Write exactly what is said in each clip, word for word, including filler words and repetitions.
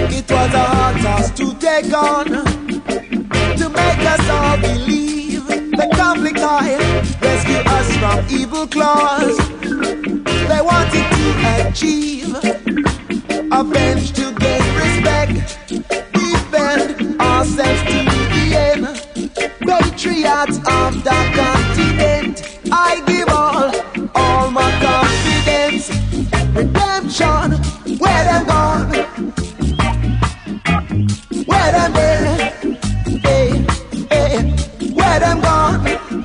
It was a hard task to take on, to make us all believe the conflict I rescue us from evil claws. They wanted to achieve avenge to gain respect, defend ourselves to the end. Patriots of the continent, I give all, all my confidence. Redemption, where them gone? Where them been? Hey, hey, where them gone?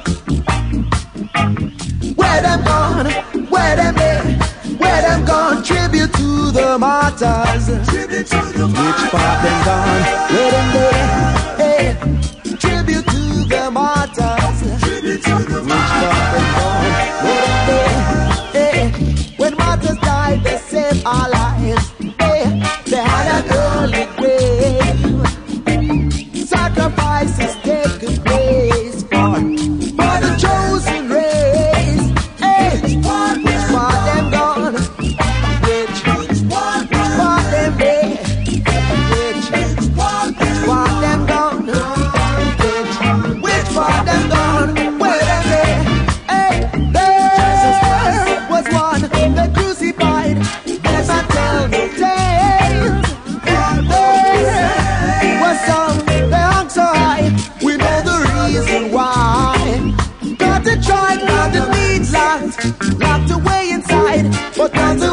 Where them gone? Where them been? Where them gone? Tribute to the martyrs. Tribute to the martyrs. Which part them gone? Where them been? Hey, tribute to the martyrs. Tribute to the martyrs. Which part them gone? Where them been? Hey, when martyrs died, they saved our lives. Hey, they had an early grave. Sacrifices taken place for, for the chosen race. Hey, which part them gone? Which, which part them dead? Which, which part them gone? Which, which part them gone? Where them dead? Hey, there was one that crucified. Never tell no tales. There was some they hung so high. We know the reason why. Got to try, got the needs locked, locked away inside. But not the